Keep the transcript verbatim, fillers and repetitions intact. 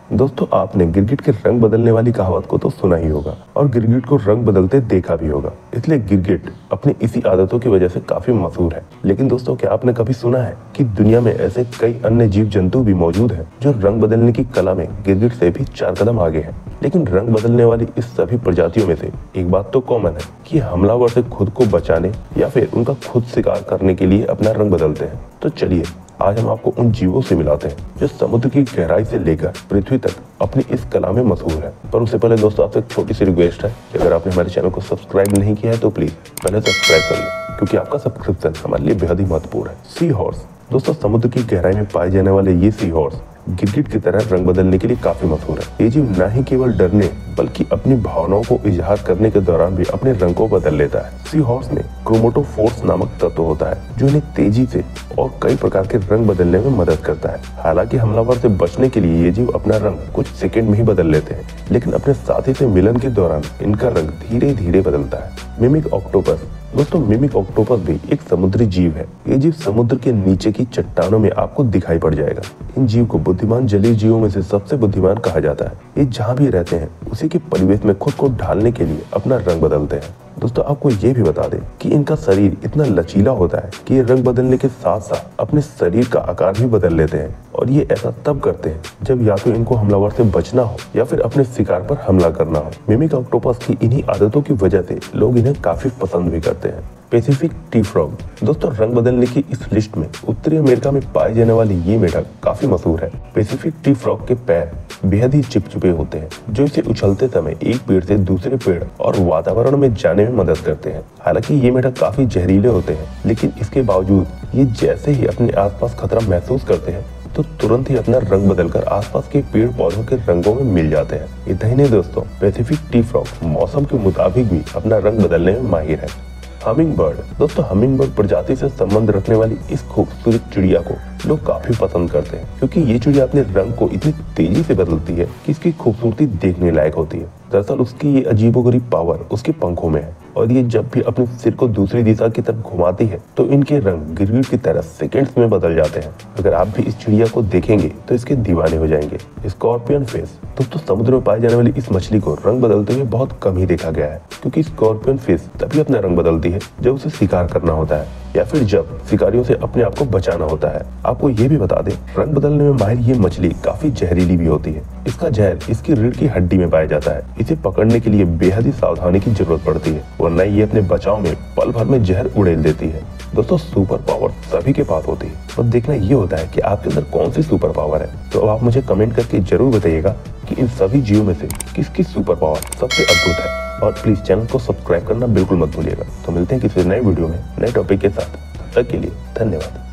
दोस्तों आपने गिरगिट के रंग बदलने वाली कहावत को तो सुना ही होगा और गिरगिट को रंग बदलते देखा भी होगा, इसलिए गिरगिट अपनी इसी आदतों की वजह से काफी मशहूर है। लेकिन दोस्तों क्या आपने कभी सुना है कि दुनिया में ऐसे कई अन्य जीव जंतु भी मौजूद हैं जो रंग बदलने की कला में गिरगिट से भी चार कदम आगे हैं। लेकिन रंग बदलने वाली इस सभी प्रजातियों में से एक बात तो कॉमन है कि हमलावर से खुद को बचाने या फिर उनका खुद शिकार करने के लिए अपना रंग बदलते हैं। तो चलिए आज हम आपको उन जीवों से मिलाते हैं जो समुद्र की गहराई से लेकर पृथ्वी तक अपनी इस कला में मशहूर है। पर उससे पहले दोस्तों आपसे एक छोटी सी रिक्वेस्ट है कि अगर आपने हमारे चैनल को सब्सक्राइब नहीं किया है तो प्लीज पहले सब्सक्राइब कर लें, क्योंकि आपका सब्सक्रिप्शन हमारे लिए बेहद ही महत्वपूर्ण है। सी हॉर्स दोस्तों समुद्र की गहराई में पाए जाने वाले ये सी हॉर्स गिरगिट की तरह रंग बदलने के लिए काफी मशहूर है। ये जीव न ही केवल डरने बल्कि अपनी भावनाओं को इजहार करने के दौरान भी अपने रंग को बदल लेता है। सी हॉर्स में क्रोमेटोफोर्स नामक तत्व होता है जो इन्हें तेजी से और कई प्रकार के रंग बदलने में मदद करता है। हालांकि हमलावर से बचने के लिए ये जीव अपना रंग कुछ सेकंड में ही बदल लेते हैं, लेकिन अपने साथी से मिलन के दौरान इनका रंग धीरे धीरे बदलता है। मिमिक ऑक्टोपस दोस्तों मिमिक ऑक्टोपस भी एक समुद्री जीव है। ये जीव समुद्र के नीचे की चट्टानों में आपको दिखाई पड़ जाएगा। इन जीव को बुद्धिमान जलीय जीवों में से सबसे बुद्धिमान कहा जाता है। ये जहाँ भी रहते हैं उसी के परिवेश में खुद को ढालने के लिए अपना रंग बदलते हैं। दोस्तों आपको ये भी बता दें कि इनका शरीर इतना लचीला होता है कि ये रंग बदलने के साथ साथ अपने शरीर का आकार भी बदल लेते हैं, और ये ऐसा तब करते हैं जब या तो इनको हमलावर से बचना हो या फिर अपने शिकार पर हमला करना हो। मिमिक ऑक्टोपस की इन्हीं आदतों की वजह से लोग इन्हें काफी पसंद भी करते हैं। पैसिफिक टी फ्रॉग दोस्तों रंग बदलने की इस लिस्ट में उत्तरी अमेरिका में पाए जाने वाली ये मेढक काफी मशहूर है। पैसिफिक टी फ्रॉग के पैर बेहद ही चिपचिपे होते हैं जो इसे उछलते समय एक पेड़ से दूसरे पेड़ और वातावरण में जाने में मदद करते हैं। हालांकि ये मेढक काफी जहरीले होते हैं, लेकिन इसके बावजूद ये जैसे ही अपने आसपास खतरा महसूस करते हैं तो तुरंत ही अपना रंग बदलकर आसपास के पेड़ पौधों के रंगों में मिल जाते हैं। इतना ही नहीं दोस्तों, पैसिफिक टी फ्रॉग मौसम के मुताबिक भी अपना रंग बदलने में माहिर है। हमिंग बर्ड दोस्तों हमिंग बर्ड प्रजाति से संबंध रखने वाली इस खूबसूरत चिड़िया को लोग काफी पसंद करते हैं, क्योंकि ये चिड़िया अपने रंग को इतनी तेजी से बदलती है कि इसकी खूबसूरती देखने लायक होती है। दरअसल उसकी ये अजीबोगरीब पावर उसके पंखों में है, और ये जब भी अपने सिर को दूसरी दिशा की तरफ घुमाती है तो इनके रंग गिरगिट की तरह सेकंड्स में बदल जाते हैं। अगर आप भी इस चिड़िया को देखेंगे तो इसके दीवाने हो जाएंगे। स्कॉर्पियन फिश दोस्तों समुद्र में पाई जाने वाली इस मछली को रंग बदलते हुए बहुत कम ही देखा गया है, क्योंकि स्कॉर्पियन फिश तभी अपना रंग बदलती है जब उसे शिकार करना होता है या फिर जब शिकारियों से अपने आप को बचाना होता है। आपको ये भी बता दें रंग बदलने में माहिर ये मछली काफी जहरीली भी होती है। इसका जहर इसकी रीढ़ की हड्डी में पाया जाता है। इसे पकड़ने के लिए बेहद ही सावधानी की जरूरत पड़ती है, वरना ये अपने बचाव में पल भर में जहर उड़ेल देती है। दोस्तों सुपर पावर सभी के पास होती है, और देखना ये होता है कि आपके अंदर कौन सी सुपर पावर है। तो अब आप मुझे कमेंट करके जरूर बताइएगा कि इन सभी जीवों में से किसकी सुपर पावर सबसे अद्भुत है, और प्लीज चैनल को सब्सक्राइब करना बिल्कुल मत भूलिएगा। तो मिलते हैं किसी नए वीडियो में नए टॉपिक के साथ। तब तक के लिए धन्यवाद।